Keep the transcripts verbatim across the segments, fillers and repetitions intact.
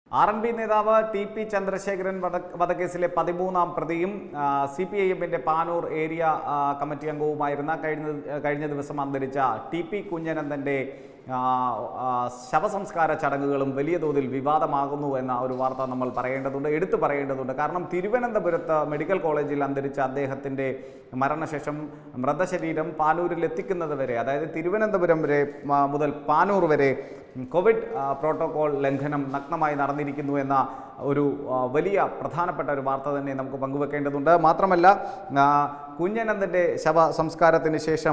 R N P നേതാവ് T P Chandrasekharan വധക്കേസിലെ പതിമൂന്നാം പ്രതിയും സി പി ഐ എമ്മിൻ്റെ പാനൂർ ഏരിയ കമ്മിറ്റി അംഗവുമായിരുന്ന കഴിഞ്ഞ കഴിഞ്ഞ ദിവസം അന്തരിച്ച ടി പി കുഞ്ഞനന്ദൻ്റെ ശവസംസ്കാര ചടങ്ങുകളും വലിയ തോതിൽ വിവാദമാകുന്നു എന്ന ഒരു വാർത്ത നമ്മൾ പറയേണ്ടതുണ്ട്, എടുത്തു പറയേണ്ടതുണ്ട്. കാരണം തിരുവനന്തപുരത്ത് മെഡിക്കൽ കോളേജിൽ അന്തരിച്ച അദ്ദേഹത്തിൻ്റെ മരണശേഷം മൃതശരീരം പാനൂരിൽ എത്തിക്കുന്നത് വരെ, അതായത് തിരുവനന്തപുരം വരെ മുതൽ പാനൂർ വരെ കോവിഡ് പ്രോട്ടോകോൾ ലംഘനം നഗ്നമായി നടന്നിരിക്കുന്നു എന്ന ഒരു വലിയ പ്രധാനപ്പെട്ട ഒരു വാർത്ത തന്നെ നമുക്ക് പങ്കുവെക്കേണ്ടതുണ്ട്. മാത്രമല്ല, കുഞ്ഞനന്ദൻ്റെ ശവ സംസ്കാരത്തിന് ശേഷം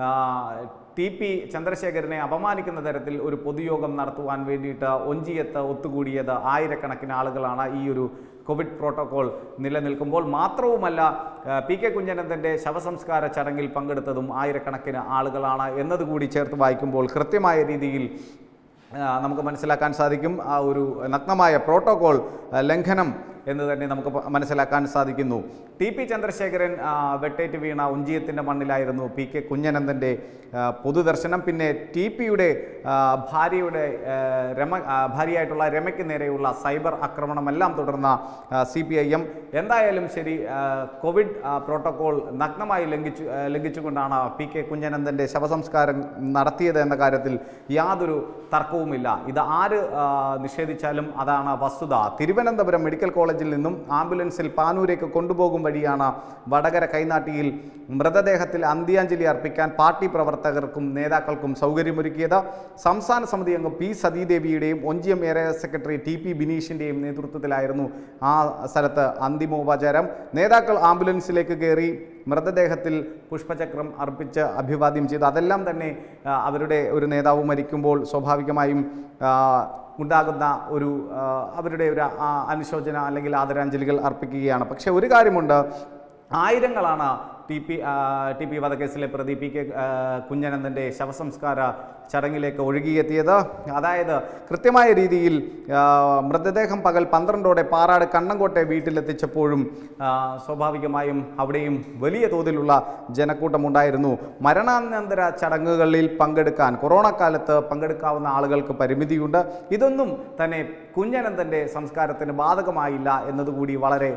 ടി പി ചന്ദ്രശേഖരനെ അപമാനിക്കുന്ന തരത്തിൽ ഒരു പൊതുയോഗം നടത്തുവാൻ വേണ്ടിയിട്ട് ഒഞ്ചിയത്ത് ഒത്തുകൂടിയത് ആയിരക്കണക്കിന് ആളുകളാണ് ഈ ഒരു കോവിഡ് പ്രോട്ടോകോൾ നിലനിൽക്കുമ്പോൾ. മാത്രവുമല്ല, പി കെ കുഞ്ഞനന്ദൻ്റെ ശവസംസ്കാര ചടങ്ങിൽ പങ്കെടുത്തതും ആയിരക്കണക്കിന് ആളുകളാണ് എന്നതുകൂടി ചേർത്ത് വായിക്കുമ്പോൾ കൃത്യമായ രീതിയിൽ നമുക്ക് മനസ്സിലാക്കാൻ സാധിക്കും ആ ഒരു നഗ്നമായ പ്രോട്ടോകോൾ ലംഘനം എന്ന് തന്നെ നമുക്ക് മനസ്സിലാക്കാൻ സാധിക്കുന്നു. ടി പി ചന്ദ്രശേഖരൻ വെട്ടേറ്റ് വീണ ഒഞ്ചിയത്തിൻ്റെ മണ്ണിലായിരുന്നു പി കെ കുഞ്ഞനന്ദൻ്റെ പൊതുദർശനം. പിന്നെ ടി പിയുടെ ഭാര്യയുടെ രമ ഭാര്യയായിട്ടുള്ള രമയ്ക്ക് നേരെയുള്ള സൈബർ ആക്രമണമെല്ലാം തുടർന്ന സി പി ഐ എം എന്തായാലും ശരി, കോവിഡ് പ്രോട്ടോകോൾ നഗ്നമായി ലംഘിച്ചു ലംഘിച്ചുകൊണ്ടാണ് പി കെ കുഞ്ഞനന്ദൻ്റെ ശവസംസ്കാരം നടത്തിയത് എന്ന കാര്യത്തിൽ യാതൊരു തർക്കവുമില്ല. ഇത് ആര് നിഷേധിച്ചാലും അതാണ് വസ്തുത. തിരുവനന്തപുരം മെഡിക്കൽ കോളേജിൽ നിന്നും ആംബുലൻസിൽ പാനൂരേക്ക് കൊണ്ടുപോകും വഴിയാണ് വടകര കൈനാട്ടിയിൽ മൃതദേഹത്തിൽ അന്ത്യാഞ്ജലി അർപ്പിക്കാൻ പാർട്ടി പ്രവർത്തകർക്കും നേതാക്കൾക്കും സൗകര്യമൊരുക്കിയത്. സംസ്ഥാന സമിതി അംഗം പി സതീദേവിയുടെയും Onchiyam area secretary T P ബിനീഷിൻ്റെയും നേതൃത്വത്തിലായിരുന്നു ആ സ്ഥലത്ത് അന്തിമോപചാരം. നേതാക്കൾ ആംബുലൻസിലേക്ക് കയറി മൃതദേഹത്തിൽ പുഷ്പചക്രം അർപ്പിച്ച് അഭിവാദ്യം ചെയ്തു. അതെല്ലാം തന്നെ അവരുടെ ഒരു നേതാവ് മരിക്കുമ്പോൾ സ്വാഭാവികമായും ഉണ്ടാകുന്ന ഒരു അവരുടെ ഒരു അനുശോചന അല്ലെങ്കിൽ ആദരാഞ്ജലികൾ അർപ്പിക്കുകയാണ്. പക്ഷേ ഒരു കാര്യമുണ്ട്, ആയിരങ്ങളാണ് ടി പി ടി പി വധക്കേസിലെ പ്രതി പി കെ കുഞ്ഞനന്ദൻ്റെ ശവസംസ്കാര ചടങ്ങിലേക്ക് ഒഴുകിയെത്തിയത്. അതായത് കൃത്യമായ രീതിയിൽ മൃതദേഹം പകൽ പന്ത്രണ്ടോടെ പാറാട് കണ്ണങ്കോട്ടെ വീട്ടിലെത്തിച്ചപ്പോഴും സ്വാഭാവികമായും അവിടെയും വലിയ തോതിലുള്ള ജനക്കൂട്ടമുണ്ടായിരുന്നു. മരണാനന്തര ചടങ്ങുകളിൽ പങ്കെടുക്കാൻ കൊറോണ കാലത്ത് പങ്കെടുക്കാവുന്ന ആളുകൾക്ക് പരിമിതിയുണ്ട്. ഇതൊന്നും തന്നെ കുഞ്ഞനന്ദൻ്റെ സംസ്കാരത്തിന് ബാധകമായില്ല എന്നതുകൂടി വളരെ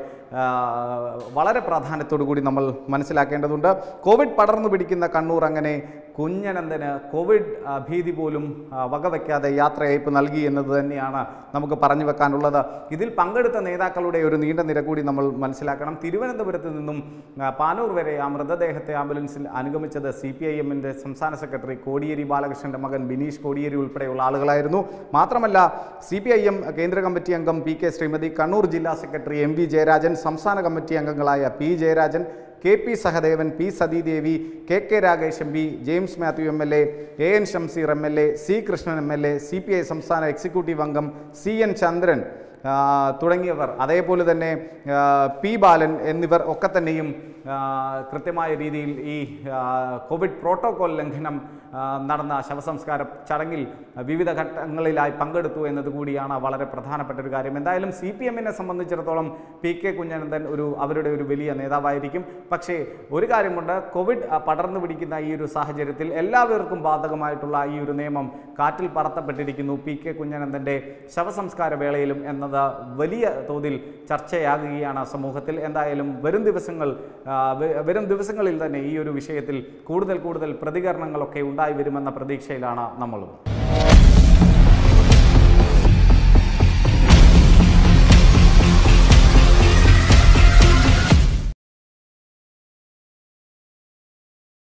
വളരെ പ്രാധാന്യത്തോടു കൂടി നമ്മൾ മനസ്സിലാക്കേണ്ടതുണ്ട്. കോവിഡ് പടർന്നു പിടിക്കുന്ന കണ്ണൂർ അങ്ങനെ കുഞ്ഞനന്ദന് കോവിഡ് ഭീതി പോലും വകവയ്ക്കാതെ യാത്രയയപ്പ് നൽകി എന്നത് തന്നെയാണ് നമുക്ക് പറഞ്ഞു വെക്കാനുള്ളത്. ഇതിൽ പങ്കെടുത്ത നേതാക്കളുടെ ഒരു നീണ്ട നിര കൂടി നമ്മൾ മനസ്സിലാക്കണം. തിരുവനന്തപുരത്ത് നിന്നും പാനൂർ വരെ ആ മൃതദേഹത്തെ ആംബുലൻസിൽ അനുഗമിച്ചത് സി പി ഐ എമ്മിൻ്റെ സംസ്ഥാന സെക്രട്ടറി കോടിയേരി ബാലകൃഷ്ണൻ്റെ മകൻ ബിനീഷ് കോടിയേരി ഉൾപ്പെടെയുള്ള ആളുകളായിരുന്നു. മാത്രമല്ല, സി പി ഐ എം കേന്ദ്ര കമ്മിറ്റി അംഗം പി കെ ശ്രീമതി, കണ്ണൂർ ജില്ലാ സെക്രട്ടറി എം വി ജയരാജൻ, സംസ്ഥാന കമ്മിറ്റി അംഗങ്ങളായ P Jayarajan, K P Sahadevan, P Sathidevi, K K Ragesh M P, James Mathew M L A, A N Shamseer M L A, C Krishnan M L A, C P I സംസ്ഥാന executive അംഗം C N Chandran തുടങ്ങിയവർ, അതേപോലെ തന്നെ P ബാലൻ എന്നിവർ ഒക്കെ തന്നെയും കൃത്യമായ രീതിയിൽ ഈ കോവിഡ് പ്രോട്ടോകോൾ ലംഘനം നടന്ന ശവസംസ്കാര ചടങ്ങിൽ വിവിധ ഘട്ടങ്ങളിലായി പങ്കെടുത്തു എന്നതുകൂടിയാണ് വളരെ പ്രധാനപ്പെട്ട ഒരു കാര്യം. എന്തായാലും സി പി എമ്മിനെ സംബന്ധിച്ചിടത്തോളം പി കെ കുഞ്ഞനന്ദൻ ഒരു അവരുടെ ഒരു വലിയ നേതാവായിരിക്കും. പക്ഷേ ഒരു കാര്യമുണ്ട്, കോവിഡ് പടർന്നു പിടിക്കുന്ന ഈ ഒരു സാഹചര്യത്തിൽ എല്ലാവർക്കും ബാധകമായിട്ടുള്ള ഈ ഒരു നിയമം കാറ്റിൽ പറത്തപ്പെട്ടിരിക്കുന്നു പി കെ കുഞ്ഞനന്ദൻ്റെ ശവസംസ്കാര വേളയിലും എന്നത് വലിയ തോതിൽ ചർച്ചയാകുകയാണ് സമൂഹത്തിൽ. എന്തായാലും വരും ദിവസങ്ങൾ വരും ദിവസങ്ങളിൽ തന്നെ ഈ ഒരു വിഷയത്തിൽ കൂടുതൽ കൂടുതൽ പ്രതികരണങ്ങളൊക്കെ ഉണ്ടായി വരുമെന്ന പ്രതീക്ഷയിലാണ് നമ്മളും.